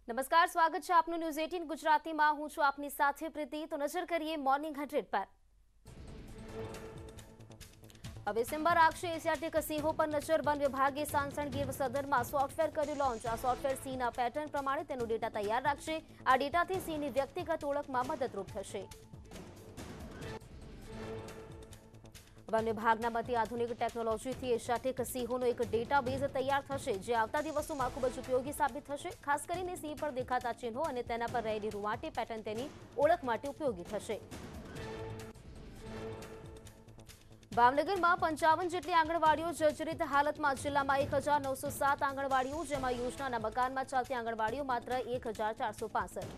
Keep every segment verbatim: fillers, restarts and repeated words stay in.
નમસ્કાર, સ્વાગત છે આપનું ન્યૂઝ અઠ્ઠાવીસ ગુજરાતીમાં। હું છું આપની સાથે પ્રીતિ। તો નજર કરીએ મોર્નિંગ હંડ્રેડ પર। હવે સિમ્બર આખશે એશિયાટિક સિંહો પર નજર। વન વિભાગે સાંસણ ગીર સદરમાં સોફ્ટવેર કર્યું લોન્ચ। આ સોફ્ટવેર સિંહના પેટર્ન પ્રમાણે તેનો ડેટા તૈયાર રાખશે। આ ડેટાથી સિંહની વ્યક્તિગત ઓળખમાં મદદરૂપ થશે। वन विभागना मते आधुनिक टेक्नोलॉजीथी एशियाटिक सिंहोनो एक डेटाबेज तैयार थशे, जे आवता दिवसोमां खूब ज उपयोगी साबित थशे। खास करीने सिंह पर देखाता चिन्हों अने तेना पर रहेली रुवाटी पेटर्न तेनी ओळख माटे उपयोगी थशे। भावनगरमां पंचावन जेटली आंगणवाड़ीओ जर्जरित हालतमां। जिल्लामां एक हजार नौ सौ सात आंगणवाड़ीओ, जेमां योजनाना मकानमां चालती आंगणवाड़ीओ मात्र एक हजार चार सौ पांसठ।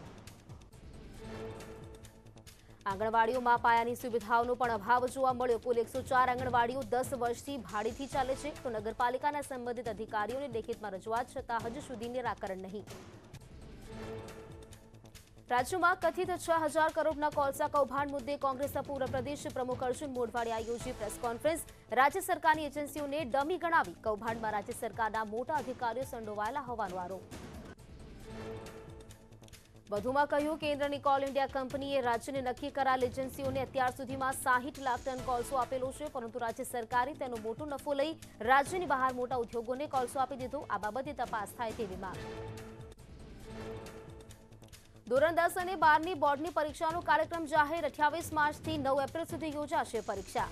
आंगणवाड़ीओमां पायानी सुविधाओनो पण अभाव जोवा मळ्यो। कुल एक सौ चार आंगणवाड़ीओ दस वर्षथी भाडेथी चाले छे, तो नगरपालिकाना संबंधित अधिकारीओने लेखितमां रजूआत छतां हजू सुधी निराकरण नहीं। राज्यमां कथित छ हजार करोड़ना कोळसा कौभांड मुद्दे कांग्रेसना पूर्व प्रदेश प्रमुख अर्जुन मोढवाडियाए योजी प्रेस कॉन्फ्रेंस। राज्य सरकारनी एजेंसीओने डमी गणावी। कौभांडमां राज्य सरकारना मोटा अधिकारीओ संडोवायेला होવાનો आरोप। વધુમાં કહ્યું, કેન્દ્રની કોલ ઇન્ડિયા કંપનીએ રાજ્યને નક્કી કરાયેલ એજન્સીઓને અત્યાર સુધીમાં સાહીઠ લાખ ટન કોલસો આપેલો છે, પરંતુ રાજ્ય સરકારે તેનો મોટો નફો લઈ રાજ્યની બહાર મોટા ઉદ્યોગોને કોલસો આપી દીધો। આ બાબતે તપાસ થાય તેવી માંગ। ધોરણ દસ અને બારની બોર્ડની પરીક્ષાનો કાર્યક્રમ જાહેર। અઠ્યાવીસ માર્ચથી નવ એપ્રિલ સુધી યોજાશે પરીક્ષા।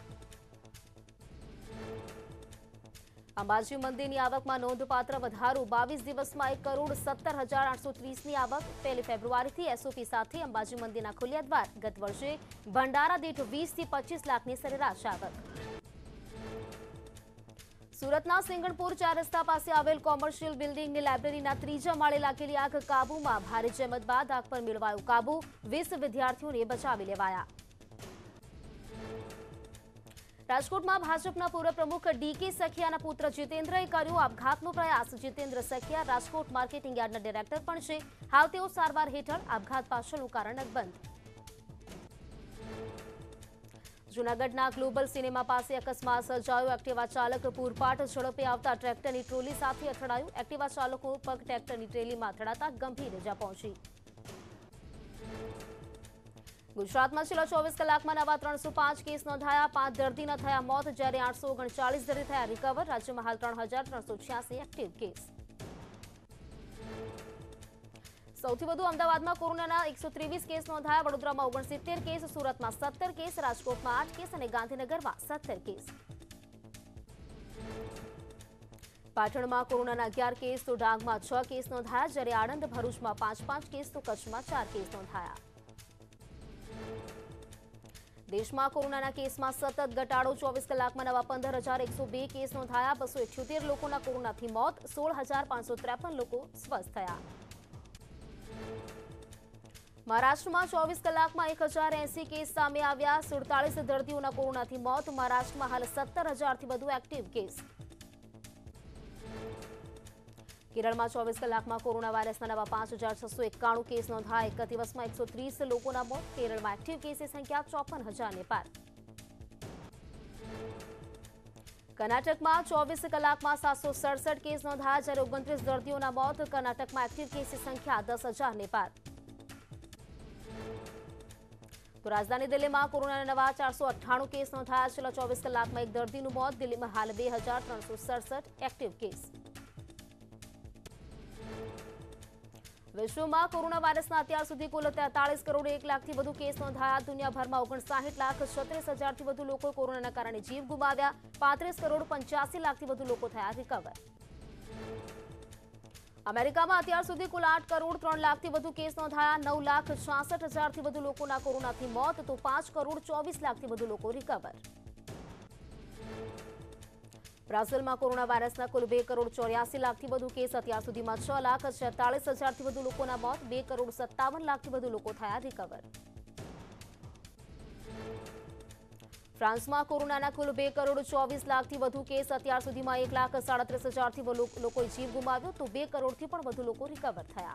अंबाजी मंदिर आवक में नोंधपात्र वधारो। बावीस दिवस में एक करोड़ सत्तर हजार आठ सौ तीस की आवक। पहली फेब्रुआरी थी एसओपी साथ अंबाजी मंदिर खुल्या द्वार। गत वर्षे भंडारा दीठ वीस थी पच्चीस लाख की सरेराश आवक। सूरतना सिंगणपुर चार रस्ता पास आवेल कॉमर्शियल बिल्डिंग ने लाइब्रेरी तीजा माळे लागेली आग काबू में। भारे जहमत बाद आग पर मेळवायो काबू। वीस विद्यार्थियों ने बचावी लेवाया। राजकोट में भाजपा पूर्व प्रमुख डीके सखिया पुत्र जितेन्द्रए कर्यो आपघातनो प्रयास। जितेन्द्र सखिया राजकोट मार्केटिंग यार्डना डायरेक्टर पण छे। हाल तेओ सारवार हेठळ। आपघात पाछळनुं कारण अकबंध। जूनागढ़ना ग्लोबल सिनेमा पास अकस्मात सर्जायो। एक्टिवा चालक पूरपाट झड़पे आवता ट्रेक्टरनी ट्रोली साथे અથડાયું। एक्टिवा चालको पग ट्रेक्टरनी ट्रेलीमां અથડાતા गंभीर इजा पहोंची। गुजरात में छेल्ला चौबीस कलाक में नवा त्रण सौ पांच केस नोंधाया। पांच दर्दीना थया मौत, ज्यारे आठ सौ ओगणचालीस दर्दी थया रिकवर। राज्य में हाल त्रण हजार त्रण सौ छियासी एक्टिव केस। सौथी वधु अमदावाद में कोरोना एक सौ तेवीस केस नोंधाया। वडोदरा में ओगणसित्तेर केस, सूरत में सत्तर केस, राजकोट में आठ केस और गांधीनगर में सत्तर केस। पाटण में कोरोना अगियार केस तो डांग में छ केस नोंधाया, ज्यारे आणंद भरूच में पांच पांच केस तो कच्छ में चार केस नोंधाया। देश में कोरोना केस में सतत घटाड़ो। चौबीस कलाक में नवा पंदर हजार एक सौ बे केस नोंधाया। बसो इठ्योतेर लोकोना कोरोना थी मौत। सोल हजार पांच सौ त्रेपन लोग स्वस्थ थया। महाराष्ट्र में चौबीस कलाक में एक हजार एसी केस सामे आव्या। सुड़तालीस दर्दीओना कोरोना थी मौत। महाराष्ट्र में हाल सत्तर हजार थी वधु एक्टिव केस। केरल में चौबीस कलाक में कोरोना वायरस नवा पांच हजार छसो एकाणु केस नोंधाया। एक दिवस में एक सौ तीस लोगों मौत। केरल में एक्टिव केस की संख्या चौपन हजार ने पार। कर्नाटक में चौबीस कलाक में सात सौ सड़सठ केस नोंधाया, जयरे ओगणतीस दर्दियों मौत। कर्नाटक में एक्टिव केस की संख्या दस हजार ने पार। तो राजधानी दिल्ली में कोरोना नवा चार सौ अठाणु केस नोंधाया। छेल्ला चौबीस कलाक में एक दर्दी मौत। दिल्ली में हाल बे हजार त्रण सौ सड़सठ एक्टिव केस। विश्व में कोरोना वायरस अत्यार सुधी कुल तेतालीस करोड़ एक लाख थी वधु केस नोंधाया। दुनियाभर में ओगणसाठ लाख छत्रीस हजार थी वधु लोग कोरोना कारण जीव गुमाव्या। पैंतीस करोड़ पंचासी लाख थी वधु लोग थया रिकवर। अमेरिका में अत्यार सुधी कुल आठ करोड़ त्रण लाख थी वधु केस नोंधाया। नौ लाख छासठ हजार थी वधु लोकोना कोरोना थी मौत, तो पांच करोड़ चौबीस लाख थी वधु लोग रिकवर। ब्राजील में कोरोना वायरस कुल बे करोड़ चौरासी लाख थी वधु केस। अत्यार सुधी में छ लाख छेतालीस हजार थी वधु लोकोना मौत। बे करोड़ सत्तावन लाख थी वधु लोग थया रिकवर। फ्रांस में कोरोना कुल बे करोड़ चौबीस लाख थी वधु केस। अत्यार सुधी में एक लाख साड़ीस हजार थी लोग जीव गुमाव्यो, तो बे करोड़ थी पण वधु लोग रिकवर थया।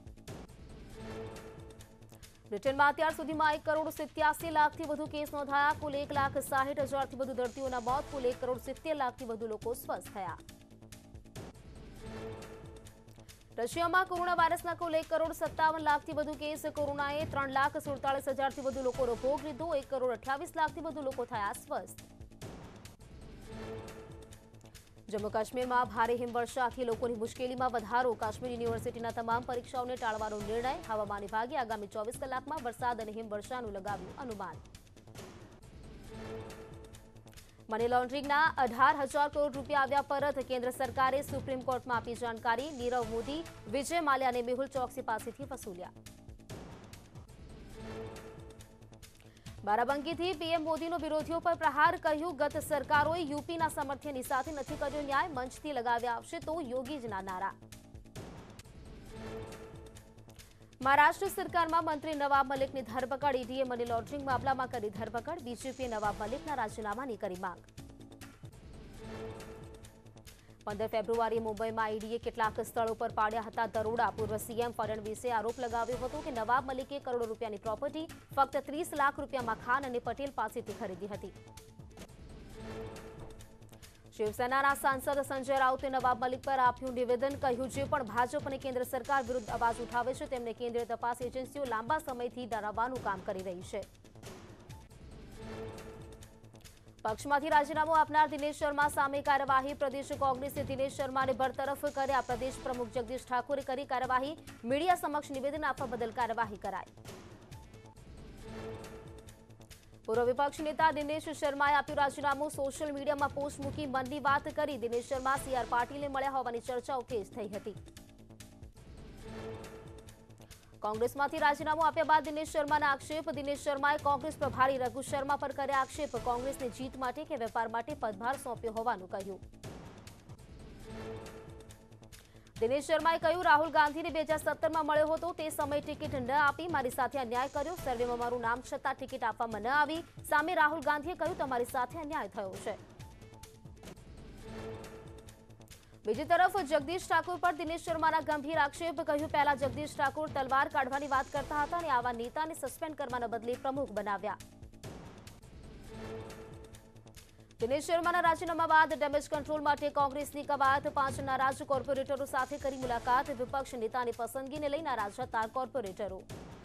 ब्रिटेन में अत्यार सुधी में एक करोड़ सित्यासी लाख थी वधु केस नोंधाया। कुल एक लाख साठ हजार थी वधु दर्दीओना मौत। कुल एक करोड़ सित्तेर लाख थी वधु लोग स्वस्थ थया। રશિયામાં કોરોના વાયરસના કુલ એક કરોડ સત્તાવન લાખથી વધુ કેસ, કોરોનાએ ત્રણ લાખ સુડતાલીસ હજારથી વધુ લોકોનો ભોગ લીધો, એક કરોડ અઠ્યાવીસ લાખથી વધુ લોકો થયા સ્વસ્થ. જમ્મુ કાશ્મીરમાં ભારે હિમવર્ષાથી લોકોની મુશ્કેલીમાં વધારો, કાશ્મીર યુનિવર્સિટીના તમામ પરીક્ષાઓને ટાળવાનો નિર્ણય, હવામાન વિભાગે આગામી ચોવીસ કલાકમાં વરસાદ અને હિમવર્ષાનું લગાવ્યું અનુમાન. મની લોન્ડરિંગના અઢાર હજાર કરોડ રૂપિયા આવ્યા પરત, કેન્દ્ર સરકારે સુપ્રીમ કોર્ટમાં આપી જાણકારી, નીરવ મોદી, વિજય માલ્યા અને મેહુલ ચોકસી પાસેથી વસૂલ્યા. બારાબંકીથી પીએમ મોદીનો વિરોધીઓ પર પ્રહાર, કહ્યું ગત સરકારોએ યુપીના સમર્થનની સાથે નથી કર્યો ન્યાય, મંચથી લગાવ્યા આવશે તો યોગી જના નારા. મહારાષ્ટ્ર સરકારમાં મંત્રી નવાબ મલિકની ધરપકડ, ઈડીએ મની લોન્ડરિંગ મામલામાં કરી ધરપકડ, બીજેપીએ નવાબ મલિકના રાજીનામાની કરી માંગ. પંદર ફેબ્રુઆરીએ મુંબઈમાં ઈડીએ કેટલાક સ્થળો પર પાડ્યા હતા દરોડા, પૂર્વ સીએમ ફડણવીસે આરોપ લગાવ્યો હતો કે નવાબ મલિકે કરોડો રૂપિયાની પ્રોપર્ટી ફક્ત ત્રીસ લાખ રૂપિયામાં ખાન અને પટેલ પાસેથી ખરીદી હતી. શિવસેનાના સાંસદ સંજય રાઉતે નવાબ મલિક પર આપ્યું નિવેદન, કહ્યું જે પણ ભાજપ અને કેન્દ્ર સરકાર વિરુદ્ધ અવાજ ઉઠાવે છે તેમને કેન્દ્રીય તપાસ એજન્સીઓ લાંબા સમયથી ડરાવવાનું કામ કરી રહી છે. પક્ષમાંથી રાજીનામું આપનાર દિનેશ શર્મા સામે કાર્યવાહી, પ્રદેશ કોંગ્રેસે દિનેશ શર્માને બરતરફ કર્યા, પ્રદેશ પ્રમુખ જગદીશ ઠાકોરે કરી કાર્યવાહી, મીડિયા સમક્ષ નિવેદન આપવા બદલ કાર્યવાહી કરાઈ. પૂર્વ વિપક્ષ નેતા દિનેશ શર્માએ આપ્યું રાજીનામું, સોશિયલ મીડિયામાં પોસ્ટ મૂકી મનની વાત કરી, દિનેશ શર્મા સી આર પાટીલને મળ્યા હોવાની ચર્ચાઓ તેજ થઈ હતી. કોંગ્રેસમાંથી રાજીનામું આપ્યા બાદ દિનેશ શર્માના આક્ષેપ, દિનેશ શર્માએ કોંગ્રેસ પ્રભારી રઘુ શર્મા પર કર્યા આક્ષેપ, કોંગ્રેસની જીત માટે કે વેપાર માટે પદભાર સોંપ્યો હોવાનું કહ્યું. દિનેશ શર્માએ કહ્યું રાહુલ ગાંધીને બે હજાર સત્તરમાં મળ્યો હતો, તે સમયે ટિકિટ ન આપી મારી સાથે અન્યાય કર્યો, સર્વેમાં મારું નામ છતાં ટિકિટ આપવામાં ન આવી, સામે રાહુલ ગાંધીએ કહ્યું તમારી સાથે અન્યાય થયો છે. બીજી તરફ જગદીશ ઠાકોર પર દિનેશ શર્માના ગંભીર આક્ષેપ, કહ્યું પહેલા જગદીશ ઠાકોર તલવાર કાઢવાની વાત કરતા હતા અને આવા નેતાને સસ્પેન્ડ કરવાના બદલે પ્રમુખ બનાવ્યા. દિનેશ શર્માના રાજીનામા બાદ ડેમેજ કંટ્રોલ માટે કોંગ્રેસની કવાયત, પાંચ નારાજ કોર્પોરેટરો સાથે કરી મુલાકાત, વિપક્ષ નેતાની પસંદગીને લઈ નારાજ હતા કોર્પોરેટરો.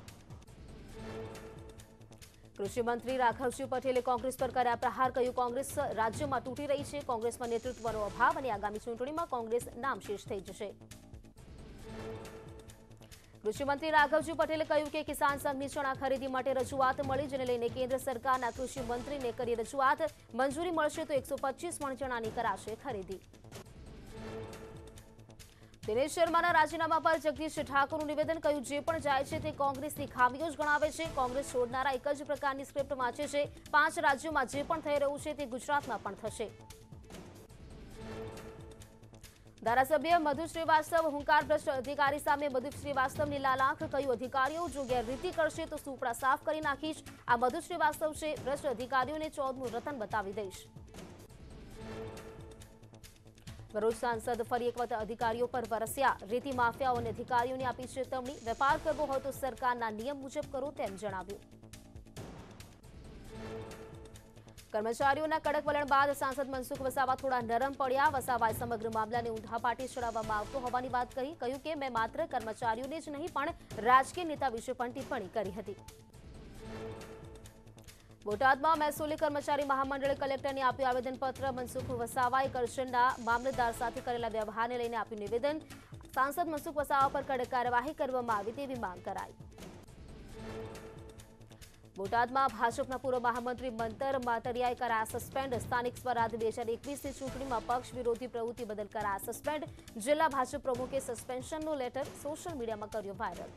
કૃષિ મંત્રી રાઘવજી પટેલે કોંગ્રેસ પર કર્યા પ્રહાર, કહ્યું કોંગ્રેસ રાજ્યમાં તૂટી રહી છે, કોંગ્રેસમાં નેતૃત્વનો અભાવ અને આગામી ચૂંટણીમાં કોંગ્રેસ નામશેષ થઈ જશે. કૃષિ મંત્રી રાઘવજી પટેલે કહ્યું કે કિસાન સંઘની ચણા ખરીદી માટે રજૂઆત મળી, જેને લઈને કેન્દ્ર સરકારના કૃષિ મંત્રીને કરી રજૂઆત, મંજૂરી મળશે તો એકસો પચીસ મણ ચણાની કરાશે ખરીદી. દિનેશ શર્માના રાજીનામા પર જગદીશ ઠાકોરનું નિવેદન, કહ્યું જે પણ જાય છે તે કોંગ્રેસની ખામીઓ જ ગણાવે છે, કોંગ્રેસ છોડનારા એક જ પ્રકારની સ્ક્રિપ્ટ વાંચે છે, પાંચ રાજ્યોમાં જે પણ થઈ રહ્યું છે તે ગુજરાતમાં પણ થશે. ધારાસભ્ય મધુ શ્રીવાસ્તવ હુંકાર ભ્રષ્ટ અધિકારી સામે મધુ શ્રીવાસ્તવની લાલાંખ, કહ્યું અધિકારીઓ જો ગેરરીતિ કરશે તો સુપડા સાફ કરી નાખીશ, આ મધુ શ્રીવાસ્તવ છે, ભ્રષ્ટ અધિકારીઓને ચૌદમું રતન બતાવી દઈશ. ભરૂચ સાંસદ ફરી એક વખત અધિકારીઓ પર વરસ્યા, રેતી માફિયાઓ અને અધિકારીઓને આપી ચેતવણી, વેપાર કરવો હોય તો સરકારના નિયમ મુજબ કરો તેમ જણાવ્યું. કર્મચારીઓના કડક વલણ બાદ સાંસદ મનસુખ વસાવા થોડા નરમ પડ્યા, વસાવાએ સમગ્ર મામલાને ઊંધા પાટી ચડાવવામાં આવતો હોવાની વાત કહી, કહ્યું કે મેં માત્ર કર્મચારીઓને જ નહીં પણ રાજકીય નેતા વિશે પણ ટિપ્પણી કરી હતી. બોટાદમાં મહેસૂલી કર્મચારી મહામંડળે કલેક્ટરને આપ્યું આવેદનપત્ર, મનસુખ વસાવાએ કરજણના મામલતદાર સાથે કરેલા વ્યવહારને લઈને આપ્યું નિવેદન, સાંસદ મનસુખ વસાવા પર કડક કાર્યવાહી કરવામાં આવી તેવી માંગ કરાઈ. બોટાદમાં ભાજપના પૂર્વ મહામંત્રી મંતર માતરિયાએ કરાયા સસ્પેન્ડ, સ્થાનિક સ્વરાજ બે હજાર એકવીસની ચૂંટણીમાં પક્ષ વિરોધી પ્રવૃત્તિ બદલ કરાયા સસ્પેન્ડ, જિલ્લા ભાજપ પ્રમુખે સસ્પેન્શનનો લેટર સોશિયલ મીડિયામાં કર્યો વાયરલ.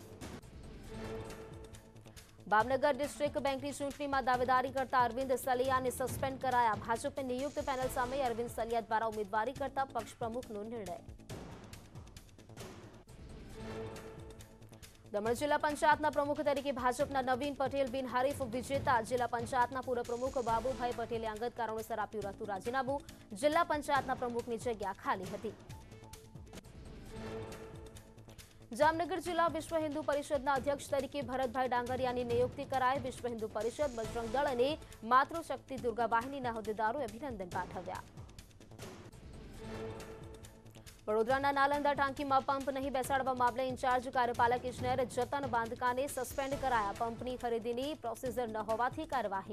ભાવનગર ડિસ્ટ્રિક્ટ બેંકની ચૂંટણીમાં દાવેદારી કરતા અરવિંદ સલિયાને સસ્પેન્ડ કરાયા, ભાજપે નિયુક્ત પેનલ સામે અરવિંદ સલિયા દ્વારા ઉમેદવારી કરતા પક્ષ પ્રમુખનો નિર્ણય. દમણ જિલ્લા પંચાયતના પ્રમુખ તરીકે ભાજપના નવીન પટેલ બિનહરીફ વિજેતા, જિલ્લા પંચાયતના પૂર્વ પ્રમુખ બાબુભાઈ પટેલે અંગત કારણોસર આપ્યું હતું રાજીનામું, જિલ્લા પંચાયતના પ્રમુખની જગ્યા ખાલી હતી. જામનગર જિલ્લા વિશ્વ હિન્દુ પરિષદના અધ્યક્ષ તરીકે ભરતભાઈ ડાંગરિયાની નિયુક્તિ કરાઈ, વિશ્વ હિન્દુ પરિષદ, બજરંગ દળ અને માતૃશક્તિ દુર્ગા વાહિનીના હોદ્દેદારોએ અભિનંદન પાઠવ્યા. વડોદરાના નાલંદા ટાંકીમાં પંપ નહીં બેસાડવા મામલે ઇન્ચાર્જ કાર્યપાલક ઇજનેર જતન બાંધકાને સસ્પેન્ડ કરાયા. પંપની ખરીદીની પ્રોસીજર ન હોવાથી કાર્યવાહી.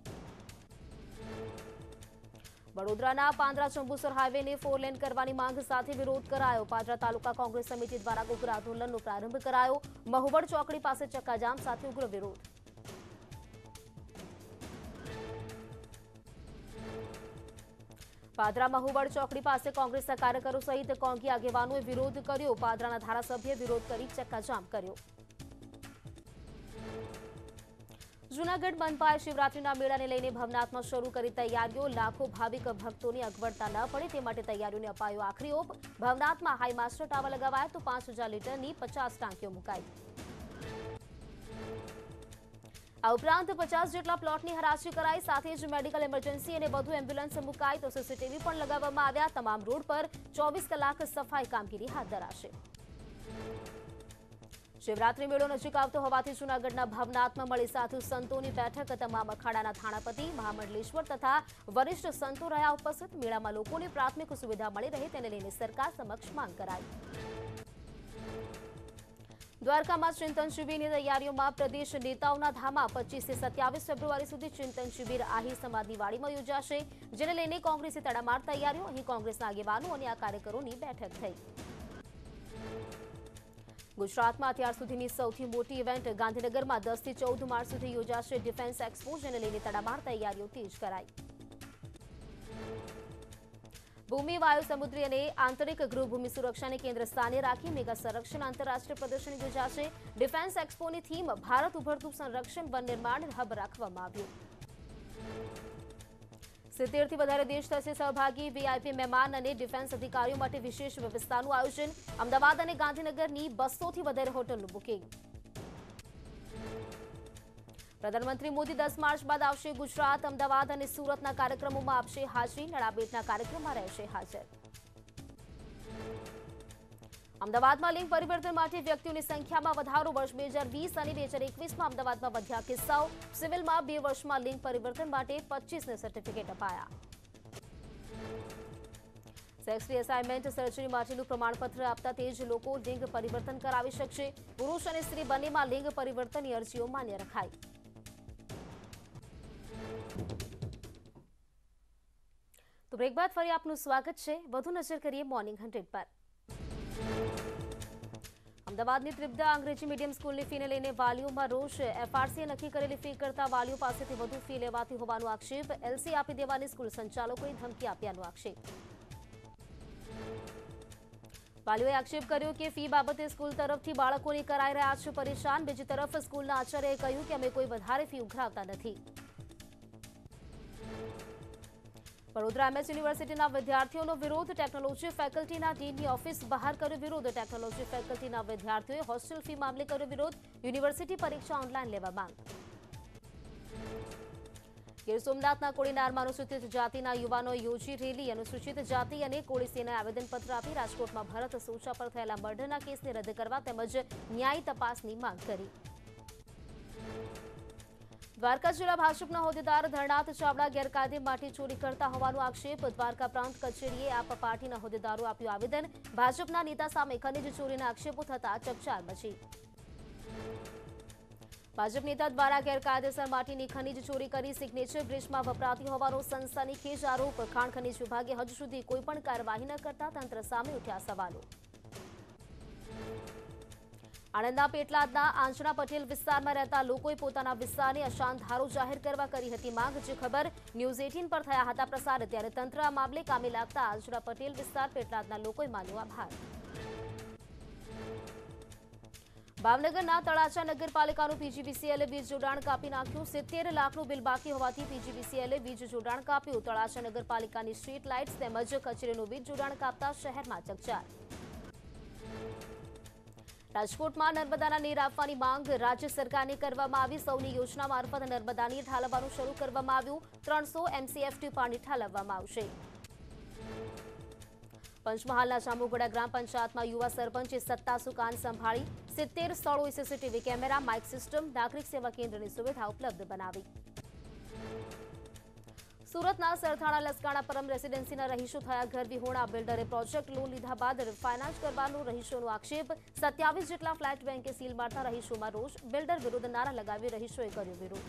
વડોદરાના પાંદરા ચંબુસર હાઈવેને ફોર લેન કરવાની માંગ સાથે વિરોધ કરાયો. પાદરા તાલુકા કોંગ્રેસ સમિતિ દ્વારા ઉગ્ર આંદોલનનો પ્રારંભ કરાયો. મહુવડ ચોકડી પાસે ચક્કાજામ સાથે ઉગ્ર વિરોધ. પાદરા મહુવડ ચોકડી પાસે કોંગ્રેસના કાર્યકરો સહિત કોંગી આગેવાનોએ વિરોધ કર્યો. પાદરાના ધારાસભ્યે વિરોધ કરી ચક્કાજામ કર્યો. જૂનાગઢ મનપાએ શિવરાત્રીના મેળાને લઈને ભવનાથમાં શરૂ કરી તૈયારીઓ. લાખો ભાવિક ભક્તોની અગવડતા ન પડે તે માટે તૈયારીઓને અપાયો આખરી ઓપ. ભવનાથમાં હાઈ માસ્ટર ટાવર લગાવાયા તો પાંચ હજાર લીટરની પચાસ ટાંકીઓ મુકાઈ. આ ઉપરાંત પચાસ જેટલા પ્લોટની હરાજી કરાઈ. સાથે જ મેડિકલ ઇમરજન્સી અને વધુ એમ્બ્યુલન્સ મુકાઈ તો સીસીટીવી પણ લગાવવામાં આવ્યા. તમામ રોડ પર ચોવીસ કલાક સફાઈ કામગીરી હાથ ધરાશે. શિવરાત્રી મેળો નજીક આવતો હોવાથી જૂનાગઢના ભવનાથમાં મળી સાધુ સંતોની બેઠક. તમામ અખાડાના થાણાપતિ મહામંડલેશ્વર તથા વરિષ્ઠ સંતો રહ્યા ઉપસ્થિત. મેળામાં લોકોને પ્રાથમિક સુવિધા મળી રહે તેને લઈને સરકાર સમક્ષ માંગ કરાઈ. દ્વારકામાં ચિંતન શિબિરની તૈયારીઓમાં પ્રદેશ નેતાઓના ધામા. પચીસ થી સત્યાવીસ ફેબ્રુઆરી સુધી ચિંતન શિબિર આહિર સમાધિ વાડીમાં યોજાશે, જેને લઈને કોંગ્રેસે તડામાર તૈયારીઓ. અહીં કોંગ્રેસના આગેવાનો અને આ કાર્યકરોની બેઠક થઈ. ગુજરાતમાં અત્યાર સુધીની સૌથી મોટી ઇવેન્ટ ગાંધીનગરમાં દસ થી ચૌદ માર્ચ સુધી યોજાશે ડિફેન્સ એક્સપો, જેને લઈને તડામાર તૈયારીઓ તેજ કરાઈ. ભૂમિ, વાયુ, સમુદ્રી અને આંતરિક ગૃહભૂમિ સુરક્ષાને કેન્દ્ર સ્થાને રાખી મેગા સંરક્ષણ આંતરરાષ્ટ્રીય પ્રદર્શન યોજાશે. ડિફેન્સ એક્સપોની થીમ ભારત ઉભરતું સંરક્ષણ વન નિર્માણ હબ રાખવામાં આવ્યું. સિત્તેર થી વધારે દેશ થશે સહભાગી. વીઆઈપી મહેમાન અને ડિફેન્સ અધિકારીઓ માટે વિશેષ વ્યવસ્થાનું આયોજન. અમદાવાદ અને ગાંધીનગરની બસો થી વધારે હોટલનું બુકિંગ. પ્રધાનમંત્રી મોદી દસ માર્ચ બાદ આવશે ગુજરાત. અમદાવાદ અને સુરતના કાર્યક્રમોમાં આપશે હાજરી. નડાબેટના કાર્યક્રમમાં રહેશે હાજર. અમદાવાદમાં લિંગ પરિવર્તન માટે વ્યક્તિઓની સંખ્યામાં વધારો. વર્ષ બે હજાર વીસ અને બે હજાર એકવીસમાં અમદાવાદમાં વધ્યા કિસ્સાઓ. સિવિલમાં બે વર્ષમાં લિંગ પરિવર્તન માટે પચીસને સર્ટિફિકેટ અપાયા. સેક્સ રિએસાઇનમેન્ટ સર્જરી માટેનું પ્રમાણપત્ર આપતા તે જ લોકો લિંગ પરિવર્તન કરાવી શકશે. પુરુષ અને સ્ત્રી બંનેમાં લિંગ પરિવર્તનની અરજીઓ માન્ય રખાઈ. તો બ્રેક બાદ ફરી આપનું સ્વાગત છે. વધુ નજર કરીએ મોર્નિંગ હંડ્રેડ પર. અમદાવાદની ત્રિપદા અંગ્રેજી મીડિયમ સ્કૂલની ફીને લઈને વાલીઓમાં રોષ. એફઆરસીએ નક્કી કરેલી ફી કરતા વાલીઓ પાસેથી વધુ ફી લેવાતી હોવાનો આક્ષેપ. એલસી આપી દેવાની સ્કૂલ સંચાલકોએ ધમકી આપ્યાનો આક્ષેપ. વાલીઓએ આક્ષેપ કર્યો કે ફી બાબતે સ્કૂલ તરફથી બાળકોને કરાઈ રહ્યા છે પરેશાન. બીજી તરફ સ્કૂલના આચાર્યએ કહ્યું કે અમે કોઈ વધારે ફી ઉઘરાવતા નથી. વડોદરા એમએસ યુનિવર્સિટીના વિદ્યાર્થીઓનો વિરોધ. ટેકનોલોજી ફેકલ્ટીના ડીનની ઓફિસ બહાર કર્યો વિરોધ. ટેકનોલોજી ફેકલ્ટીના વિદ્યાર્થીઓએ હોસ્ટેલ ફી મામલે કર્યો વિરોધ. યુનિવર્સિટી પરીક્ષા ઓનલાઈન લેવા માંગ. ગીર સોમનાથના કોડીનારમાં અનુસૂચિત જાતિના યુવાનોએ યોજી રેલી. અનુસૂચિત જાતિ અને કોળી સેનાએ આવેદનપત્ર આપી રાજકોટમાં ભરત સોચા પર થયેલા મર્ડરના કેસને રદ કરવા તેમજ ન્યાયી તપાસની માંગ કરી. દ્વારકા જિલ્લા ભાજપના હોદ્દેદાર ધરણાથ ચાવડા ગેરકાયદે માટી ચોરી કરતા હોવાનો આક્ષેપ. દ્વારકા પ્રાંત કચેરીએ આપ પાર્ટીના હોદ્દેદારો આપ્યું આવેદન. ભાજપના નેતા સામે ખનીજ ચોરીના આક્ષેપો થતા ચકચાર મચી. ભાજપ નેતા દ્વારા ગેરકાયદેસર માટીની ખનીજ ચોરી કરી સિગ્નેચર બ્રિજમાં વપરાતી હોવાનો સનસનીખેજ આરોપ. ખાણ ખનીજ વિભાગે હજુ સુધી કોઈપણ કાર્યવાહી ન કરતા તંત્ર સામે ઉઠ્યા સવાલો. આણંદના પેટલાદના આંજણા પટેલ વિસ્તારમાં રહેતા લોકોએ પોતાના વિસ્તારને અશાંત ધારો જાહેર કરવા કરી હતી માંગ. જે ખબર ન્યૂઝ અઠ્ઠાવીસ પર થયા હતા પ્રસાર, ત્યારે તંત્ર આ મામલે કામે લાગતા આંજણા પટેલ વિસ્તાર પેટલાદના લોકોએ માન્યો આભાર. ભાવનગરના તળાજા નગરપાલિકાનું પીજીવીસીએલે વીજ જોડાણ કાપી નાખ્યું. સિત્તેર લાખનું બિલ બાકી હોવાથી પીજીવીસીએલે વીજ જોડાણ કાપ્યું. તળાજા નગરપાલિકાની સ્ટ્રીટ લાઇટ્સ તેમજ કચેરીનું વીજ જોડાણ કાપતા શહેરમાં ચકચાર. રાજકોટમાં નર્મદાના નીર આપવાની માંગ રાજ્ય સરકારને કરવામાં આવી. સૌની યોજના મારફત નર્મદા નીર ઠાલવવાનું શરૂ કરવામાં આવ્યું. ત્રણસો એમસીએફટી પાણી ઠાલવવામાં આવશે. પંચમહાલના જાંબુગોડા ગ્રામ પંચાયતમાં યુવા સરપંચે સત્તા સુકાન સંભાળી. સિત્તેર સ્થળોએ સીસીટીવી કેમેરા, માઇક સિસ્ટમ, નાગરિક સેવા કેન્દ્રની સુવિધા ઉપલબ્ધ બનાવી. સુરતના સરથાણા લસકાણા પરમ રેસીડેન્સીના રહીશો થયા ઘર વિહોણા બિલ્ડરે પ્રોજેક્ટ લોન લીધા બાદ ફાઇનાન્સ કરવાનો રહીશોનો આક્ષેપ સત્યાવીસ જેટલા ફ્લેટ બેંકે સીલ મારતા રહીશોમાં રોષ બિલ્ડર વિરુદ્ધ નારા લગાવી રહીશોએ કર્યો વિરોધ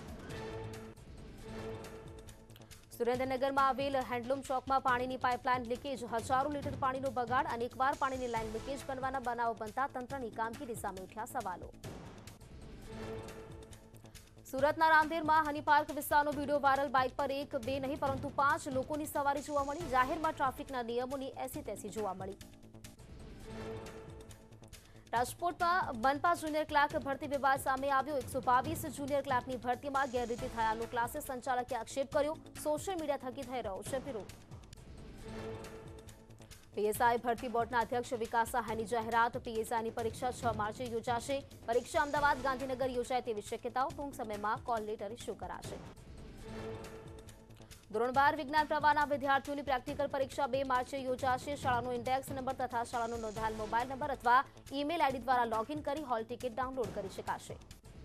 સુરેન્દ્રનગરમાં આવેલ હેન્ડલૂમ ચોકમાં પાણીની પાઇપલાઇન લીકેજ હજારો લીટર પાણીનો બગાડ અનેકવાર પાણીની લાઇન લીકેજ બનવાના બનાવો બનતા તંત્રની કામગીરી સામે ઉઠ્યા સવાલો સુરતના રામદેરમાં હની પાર્ક વિસ્તારનો વિડીયો વાયરલ બાઇક પર એક બે નહીં પરંતુ પાંચ લોકોની સવારી જોવા મળી જાહેરમાં ટ્રાફિકના નિયમોની એસી તેસી જોવા મળી રાજકોટમાં મનપા જુનિયર ક્લાર્ક ભરતી વિવાદ સામે આવ્યો એકસો બાવીસ જુનિયર ક્લાર્કની ભરતીમાં ગેરરીતિ થયાનો ક્લાસીસ સંચાલકે આક્ષેપ કર્યો સોશિયલ મીડિયા થકી થઈ રહ્યો છે વિરોધ પીએસઆઈ ભરતી બોર્ડના અધ્યક્ષ વિકાસ સહાયની જાહેરાત પીએસઆઈની પરીક્ષા છ માર્ચે યોજાશે પરીક્ષા અમદાવાદ ગાંધીનગર યોજાય તેવી શક્યતાઓ ટૂંક સમયમાં કોલ લેટર ઇસ્યુ કરાશે ધોરણ બાર વિજ્ઞાન પ્રવાહના વિદ્યાર્થીઓની પ્રેક્ટિકલ પરીક્ષા બે માર્ચે યોજાશે શાળાનો ઇન્ડેક્સ નંબર તથા શાળાનો નોંધાયેલ મોબાઈલ નંબર અથવા ઈમેલ આઈડી દ્વારા લોગિન કરી હોલ ટિકિટ ડાઉનલોડ કરી શકાશે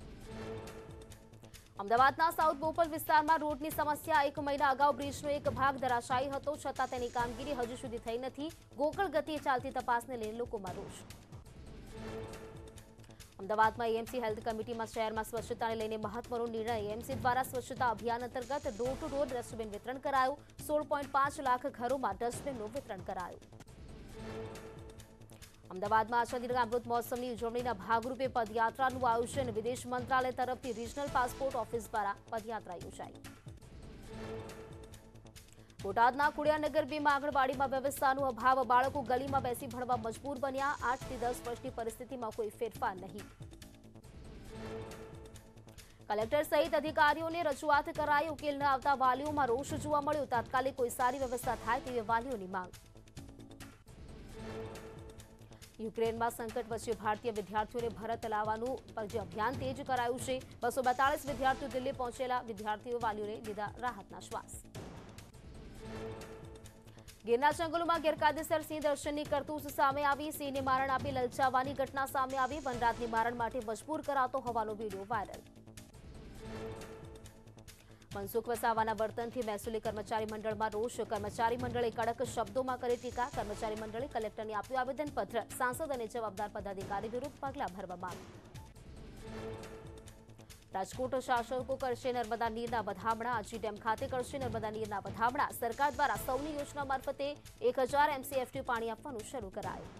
અમદાવાદના સાઉથ બોપલ વિસ્તારમાં રોડની સમસ્યા એક મહિના અગાઉ બ્રિજનો એક ભાગ ધરાશાયી હતો છતાં તેની કામગીરી હજુ સુધી થઈ નથી ગોકળ ગતિએ ચાલતી તપાસને લઈને લોકોમાં રોષ અમદાવાદમાં એએમસી હેલ્થ કમિટીમાં શહેરમાં સ્વચ્છતાને લઈને મહત્વનો નિર્ણય એએમસી દ્વારા સ્વચ્છતા અભિયાન અંતર્ગત ડોર ટુ ડોર ડસ્ટબિન વિતરણ કરાયું સોળ પોઈન્ટ પાંચ લાખ ઘરોમાં ડસ્ટબિનનું વિતરણ કરાયું અમદાવાદમાં આઝાદીના અમૃત મહોત્સવની ઉજવણીના ભાગરૂપે પદયાત્રાનું આયોજન વિદેશ મંત્રાલય તરફથી રિજનલ પાસપોર્ટ ઓફિસ દ્વારા પદયાત્રા યોજાઈ બોટાદના કુડિયાનગર બેમાં આંગણવાડીમાં વ્યવસ્થાનો અભાવ બાળકો ગલીમાં બેસી ભણવા મજબૂર બન્યા આઠ થી દસ વર્ષની પરિસ્થિતિમાં કોઈ ફેરફાર નહીં કલેક્ટર સહિત અધિકારીઓને રજૂઆત કરાઈ ઉકેલ ન આવતા વાલીઓમાં રોષ જોવા મળ્યો તાત્કાલિક કોઈ સારી વ્યવસ્થા થાય તેવી વાલીઓની માંગ યુક્રેનમાં સંકટ વચ્ચે ભારતીય વિદ્યાર્થીઓને ભારત લાવવાનું અભિયાન તેજ કરાયું છે બસો બેતાળીસ વિદ્યાર્થીઓ દિલ્હી પહોંચેલા વિદ્યાર્થીઓ વાલીઓને લીધા રાહતના શ્વાસ ગીરના જંગલોમાં ગેરકાયદેસર સિંહ દર્શનની કરતૂત સામે આવી સિંહને મારણ આપી લલચાવવાની ઘટના સામે આવી વનરાજની મારણ માટે મજબૂર કરાતો હોવાનો વિડીયો વાયરલ મનસુખ વસાવાના વર્તનથી મહેસૂલી કર્મચારી મંડળમાં રોષ કર્મચારી મંડળે કડક શબ્દોમાં કરી ટીકા કર્મચારી મંડળે કલેક્ટરને આપ્યું આવેદનપત્ર સાંસદ અને જવાબદાર પદાધિકારી વિરુદ્ધ પગલાં ભરવામાં રાજકોટ શાસકો કરશે નર્મદા નીરના વધામણા આજી ડેમ ખાતે કરશે નર્મદા નીરના વધામણા સરકાર દ્વારા સૌની યોજના મારફતે એક હજાર એમસીએફટી પાણી આપવાનું શરૂ કરાયું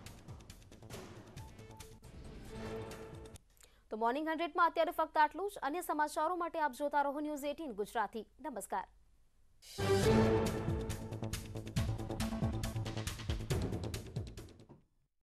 તો મોર્નિંગ હંડ્રેડમાં અત્યારે ફક્ત આટલું જ અન્ય સમાચારો માટે આપ જોતા રહો ન્યૂઝ અઠ્ઠાવીસ ગુજરાતી નમસ્કાર.